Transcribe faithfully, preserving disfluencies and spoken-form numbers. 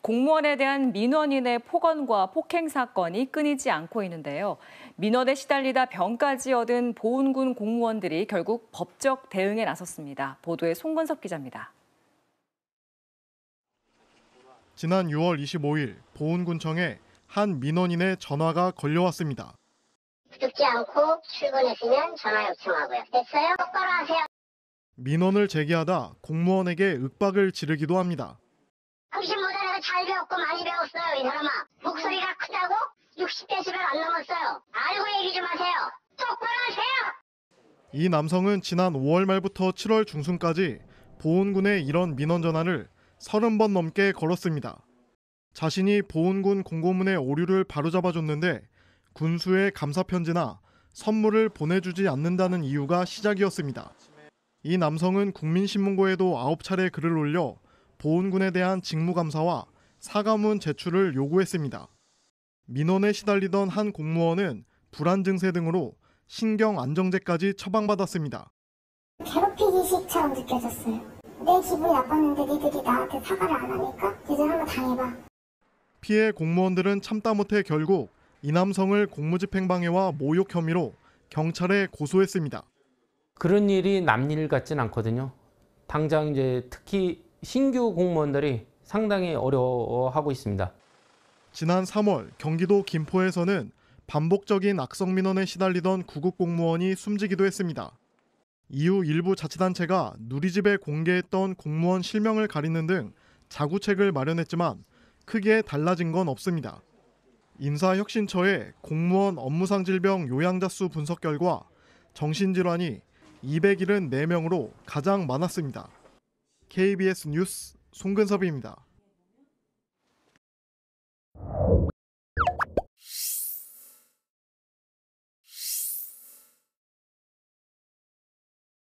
공무원에 대한 민원인의 폭언과 폭행 사건이 끊이지 않고 있는데요. 민원에 시달리다 병까지 얻은 보은군 공무원들이 결국 법적 대응에 나섰습니다. 보도에 송근섭 기자입니다. 지난 유월 이십오일 보은군청에 한 민원인의 전화가 걸려왔습니다. 듣지 않고 출근했으면 전화 요청하고요. 됐어요? 똑바로 하세요. 민원을 제기하다 공무원에게 윽박을 지르기도 합니다. 당신 모자라서 잘 배웠고 많이 배웠어요, 이 사람아. 목소리가 크다고? 육십 데시벨 안 넘었어요. 알고 얘기 좀 하세요. 똑바로 하세요. 이 남성은 지난 오월 말부터 칠월 중순까지 보은군에 이런 민원 전화를 서른 번 넘게 걸었습니다. 자신이 보은군 공고문의 오류를 바로잡아줬는데 군수의 감사 편지나 선물을 보내주지 않는다는 이유가 시작이었습니다. 이 남성은 국민신문고에도 아홉 차례 글을 올려 보은군에 대한 직무감사와 사과문 제출을 요구했습니다. 민원에 시달리던 한 공무원은 불안 증세 등으로 신경안정제까지 처방받았습니다. 괴롭히기식처럼 느껴졌어요. 내 기분이 나빴는데 니들이 나한테 사과를 안 하니까 니들 한번 당해봐. 피해 공무원들은 참다 못해 결국 이 남성을 공무집행방해와 모욕 혐의로 경찰에 고소했습니다. 그런 일이 남일 같진 않거든요. 당장 이제 특히 신규 공무원들이 상당히 어려워하고 있습니다. 지난 삼월 경기도 김포에서는 반복적인 악성 민원에 시달리던 구급 공무원이 숨지기도 했습니다. 이후 일부 자치단체가 누리집에 공개했던 공무원 실명을 가리는 등 자구책을 마련했지만 크게 달라진 건 없습니다. 인사혁신처의 공무원 업무상 질병 요양자 수 분석 결과 정신질환이 이백칠십사 명으로 가장 많았습니다. 케이비에스 뉴스 송근섭입니다.